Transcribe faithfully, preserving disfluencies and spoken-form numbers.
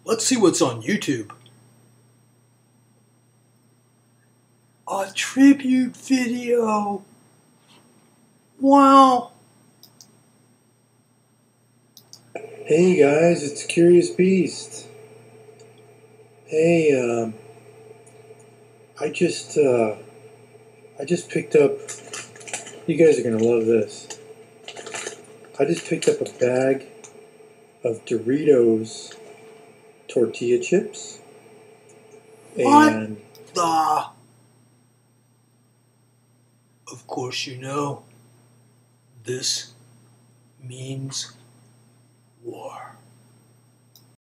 Let's see what's on YouTube. A tribute video. Wow. Hey guys, it's Curious Beast. Hey, um, I just, uh, I just picked up, you guys are gonna love this. I just picked up a bag of Doritos tortilla chips. What And the? Of course you know, this means war.